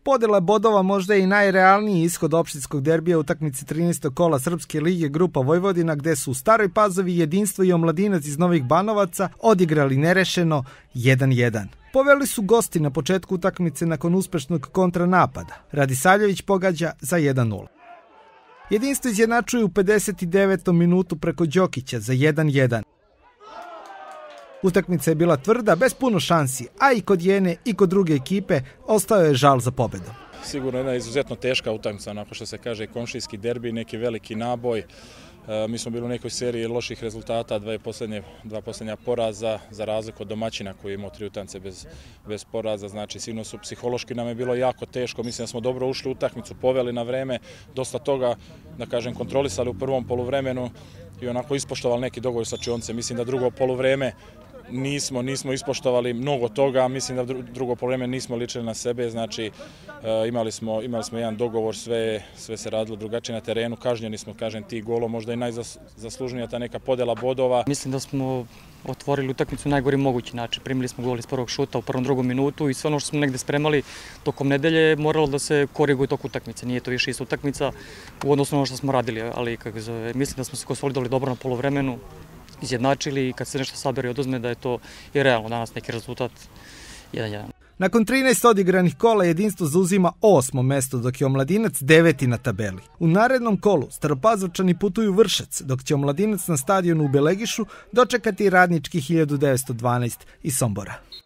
Podjela bodova možda je i najrealniji ishod opštinskog derbija utakmice 13. kola Srpske lige Grupa Vojvodina, gde su u Staroj Pazovi Jedinstvo i Omladinac iz Novih Banovaca odigrali nerešeno 1:1. Poveli su gosti na početku utakmice nakon uspešnog kontranapada. Radisavljević pogađa za 1:0. Jedinstvo izjednačuje u 59. minutu preko Đokića za 1:1. Utakmica je bila tvrda, bez puno šansi, a i kod jedne i kod druge ekipe ostao je žal za pobedom. Sigurno jedna izuzetno teška utakmica, onako što se kaže komšijski derbi, neki veliki naboj. Mi smo bili u nekoj seriji loših rezultata, dva posljednja poraza, za razliku od domaćina koji je imao 3 utakmice bez poraza. Znači, sigurno su psihološki nam je bilo jako teško. Mislim da smo dobro ušli u utakmicu, poveli na vreme, dosta toga, da kažem, kontrolisali u prvom poluvremenu i onako ispoštovali neki dogovor sa čionce. Mislim da drugo poluvreme nismo ispoštovali mnogo toga, mislim da drugo poluvreme nismo ličili na sebe, znači imali smo jedan dogovor, sve se radilo drugačije na terenu, kažnjeni smo, kažem, ti golom, možda i najzaslužnija ta neka podjela bodova. Mislim da smo otvorili utakmicu na najgori mogući način, primili smo gol iz prvog šuta u prvom drugom minutu i sve ono što smo negde spremali tokom nedelje moralo da se koriguje tok utakmice, nije to više ista utakmica u odnosu na ono što smo radili, ali mislim da smo se konsolidovali dobro na poluvremenu, izjednačili i kad se nešto sabere i oduzme da je to i realno danas neki rezultat 1:1. Nakon 13 odigranih kola Jedinstvo zauzima 8. mesto, dok je Omladinac 9. na tabeli. U narednom kolu Staropazovčani putuju u Vršac, dok će Omladinac na stadionu u Belegišu dočekati Radnički 1912 iz Sombora.